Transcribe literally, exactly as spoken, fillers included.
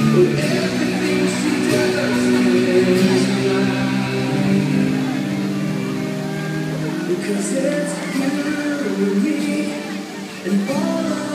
Everything she does is right. Because it's you and me and all of